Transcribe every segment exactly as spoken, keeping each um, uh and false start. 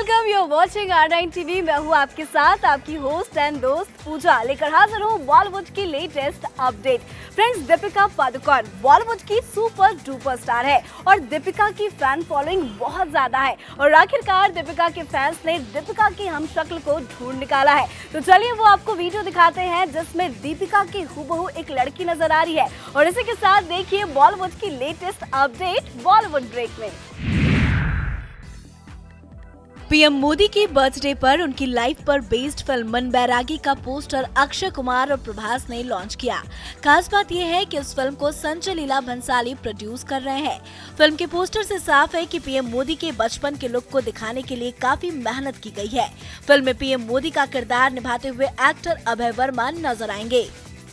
Welcome, you are watching R nine TV. मैं हूँ आपके साथ आपकी होस्ट एंड दोस्त पूजा, लेकर हाजिर हूँ बॉलीवुड की latest update. Friends, Deepika Padukone Bollywood की सुपर डुपर स्टार है और दीपिका की फैन फॉलोइंग बहुत ज्यादा है और आखिरकार दीपिका के फैंस ने दीपिका की हम शक्ल को ढूंढ निकाला है। तो चलिए वो आपको वीडियो दिखाते हैं जिसमें दीपिका की हूबहू एक लड़की नजर आ रही है और इसी के साथ देखिए बॉलीवुड की लेटेस्ट अपडेट बॉलीवुड ब्रेक में। पीएम मोदी की बर्थडे पर उनकी लाइफ पर बेस्ड फिल्म मन बैरागी का पोस्टर अक्षय कुमार और प्रभास ने लॉन्च किया। खास बात यह है कि इस फिल्म को संजय लीला भंसाली प्रोड्यूस कर रहे हैं। फिल्म के पोस्टर से साफ है कि पीएम मोदी के बचपन के लुक को दिखाने के लिए काफी मेहनत की गई है। फिल्म में पीएम मोदी का किरदार निभाते हुए एक्टर अभय वर्मा नजर आएंगे।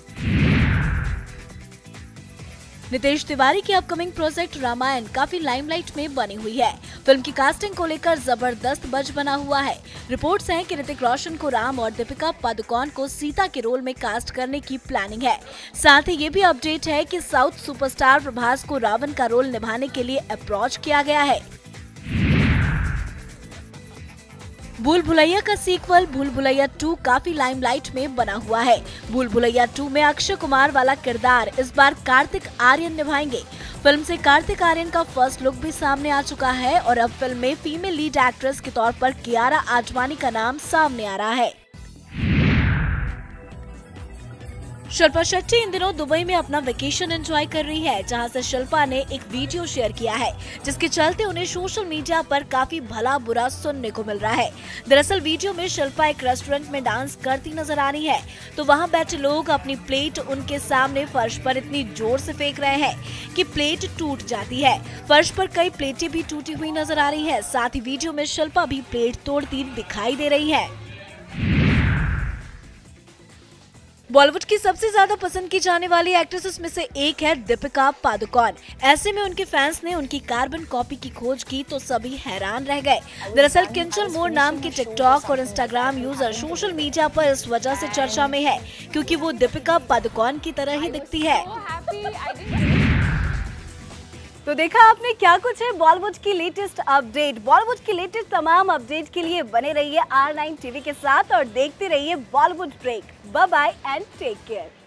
नितेश तिवारी की अपकमिंग प्रोजेक्ट रामायण काफी लाइमलाइट में बनी हुई है। फिल्म की कास्टिंग को लेकर जबरदस्त बज बना हुआ है। रिपोर्ट्स हैं कि ऋतिक रोशन को राम और दीपिका पादुकोण को सीता के रोल में कास्ट करने की प्लानिंग है। साथ ही ये भी अपडेट है कि साउथ सुपरस्टार प्रभास को रावण का रोल निभाने के लिए अप्रोच किया गया है। भूल भुलैया का सीक्वल भूल भुलैया टू काफी लाइमलाइट में बना हुआ है। भूल भुलैया टू में अक्षय कुमार वाला किरदार इस बार कार्तिक आर्यन निभाएंगे। फिल्म से कार्तिक आर्यन का फर्स्ट लुक भी सामने आ चुका है और अब फिल्म में फीमेल लीड एक्ट्रेस के तौर पर कियारा आडवाणी का नाम सामने आ रहा है। शिल्पा शेट्टी इन दिनों दुबई में अपना वेकेशन एंजॉय कर रही है, जहां से शिल्पा ने एक वीडियो शेयर किया है जिसके चलते उन्हें सोशल मीडिया पर काफी भला बुरा सुनने को मिल रहा है। दरअसल वीडियो में शिल्पा एक रेस्टोरेंट में डांस करती नजर आ रही है तो वहां बैठे लोग अपनी प्लेट उनके सामने फर्श पर इतनी जोर से फेंक रहे हैं कि प्लेट टूट जाती है। फर्श पर कई प्लेटें भी टूटी हुई नजर आ रही है। साथ ही वीडियो में शिल्पा भी प्लेट तोड़ती दिखाई दे रही है। बॉलीवुड की सबसे ज्यादा पसंद की जाने वाली एक्ट्रेसेस में से एक है दीपिका पादुकोण। ऐसे में उनके फैंस ने उनकी कार्बन कॉपी की खोज की तो सभी हैरान रह गए। दरअसल किंचल मोर नाम के टिकटॉक और इंस्टाग्राम यूजर सोशल मीडिया पर इस वजह से चर्चा में है क्योंकि वो दीपिका पादुकोण की तरह ही दिखती है। तो देखा आपने क्या कुछ है बॉलीवुड की लेटेस्ट अपडेट। बॉलीवुड की लेटेस्ट तमाम अपडेट के लिए बने रहिए आर नाइन टीवी के साथ और देखते रहिए Bollywood break. Bye bye and take care.